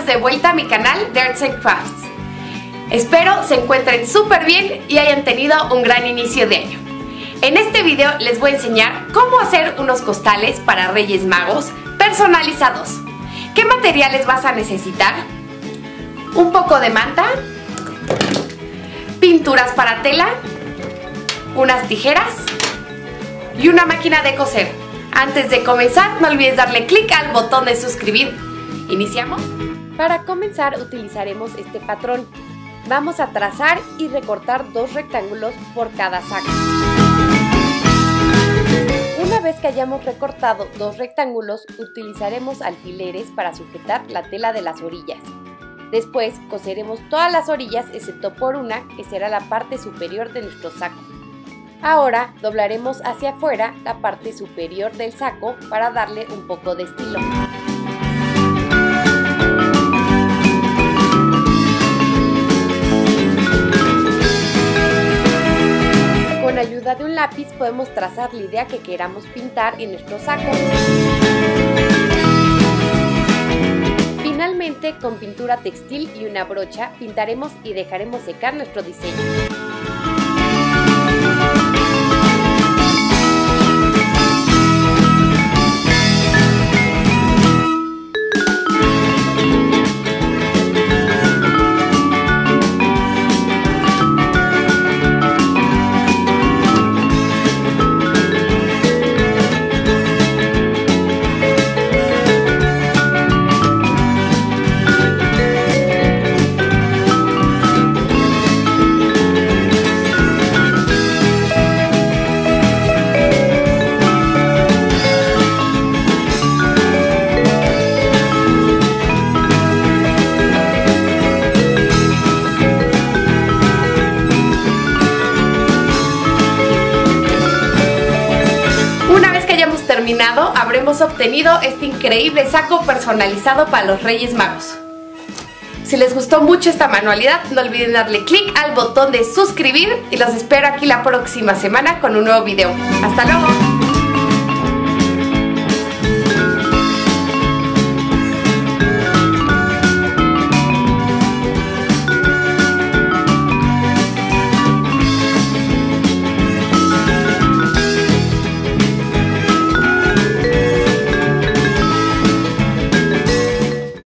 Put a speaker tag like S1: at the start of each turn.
S1: bienvenidos de vuelta a mi canal de Arts and Crafts. Espero se encuentren súper bien y hayan tenido un gran inicio de año. En este video les voy a enseñar cómo hacer unos costales para Reyes Magos personalizados. ¿Qué materiales vas a necesitar? Un poco de manta, pinturas para tela, unas tijeras y una máquina de coser. Antes de comenzar, no olvides darle clic al botón de suscribir. ¿Iniciamos? Para comenzar utilizaremos este patrón. Vamos a trazar y recortar 2 rectángulos por cada saco. Una vez que hayamos recortado 2 rectángulos, utilizaremos alfileres para sujetar la tela de las orillas. Después coseremos todas las orillas excepto por una, que será la parte superior de nuestro saco. Ahora doblaremos hacia afuera la parte superior del saco para darle un poco de estilo. Con ayuda de un lápiz podemos trazar la idea que queramos pintar en nuestro saco. Finalmente, con pintura textil y una brocha, pintaremos y dejaremos secar nuestro diseño. Terminado, habremos obtenido este increíble saco personalizado para los Reyes Magos. Si les gustó mucho esta manualidad, no olviden darle clic al botón de suscribir y los espero aquí la próxima semana con un nuevo video. ¡Hasta luego!